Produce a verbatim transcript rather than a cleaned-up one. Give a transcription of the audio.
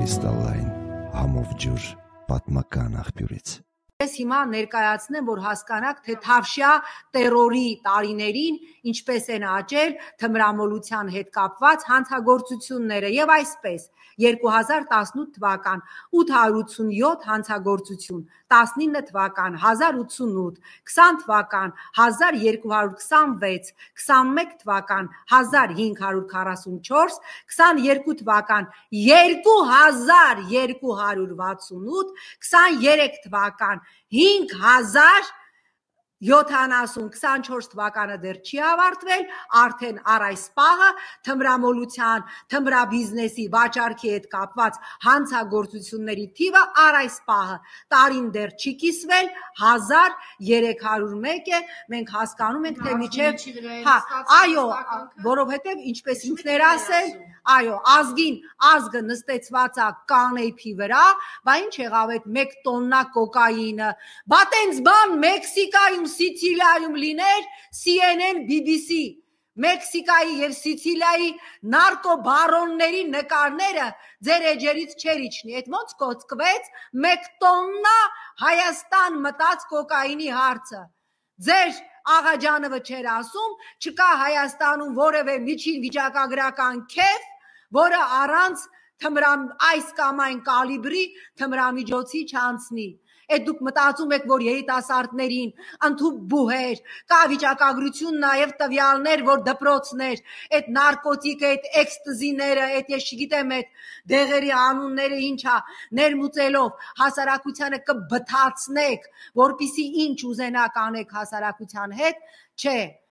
կրիստալային համով ջուր պատմական աղբյուրից։ Ես հիմա ներկայացնեմ, որ հասկանաք, թե թավշյա տերորի տարիներին ինչպես են աճել թմրամոլության հետ կապված հանցագործությունները եւ այսպես երկու հազար տասնութ թվական ութ հարյուր ութսունյոթ հանցագործություն, տասնինը թվական հազար ութսունութ, քսան թվական հազար երկու հարյուր քսանվեց, քսանմեկ թվական հազար հինգ հարյուր քառասունչորս, քսաներկու թվական երկու հազար երկու հարյուր վաթսունութ, քսաներեք թվական հինգ հազար յոթանասուն, քսանչորս թվականը դեռ չի ավարտվել, արդեն առ այս պահը թմրամոլության, թմրաբիզնեսի վաճառքի հետ կապված հանցագործությունների թիվը առ այս պահը տարին դեռ չի կիսվել, հազար երեք հարյուր մեկ է, մենք հասկանում ենք, թե միջև, հա, այո, որովհետև ինչպես ինքներ ասել, այո, ազգին, ազգը նստեցված է կանեյփի վրա, բա ինչ եղավ այդ մեկ տոննա կոկայինը, բա տենց բան Մեքսիկայում, Սիցիլիայում լիներ, C N N, B B C, Մեքսիկայի եւ Սիցիլիայի նարկոբարոնների նկարները ձեր էջերից չեր իջնի, այդ ոնց կոծկվեց մեկ տոննա Հայաստան մտած կոկայինի հարցը, ձեր Աղաջանովը չէր ասում, չկա Հայաստանում որևէ միջին վիճակագրական քեֆ, որը առանց այս կամ այն կալիբրի թմրամիջոցի չանցնի, այդ դուք մտածում եք, որ երիտասարդներին ընդհուպ բուհեր, կա վիճակագրություն նաև տվյալներ, որ դպրոցներ, այդ նարկոտիկը, այդ էքստազիները, այդ ես չգիտեմ այդ դեղերի անունները ինչա, ներմուծելով հասարակությանը կբթացնեք, որպիսի ինչ ուզենաք անեք հասարակության հետ, չէ,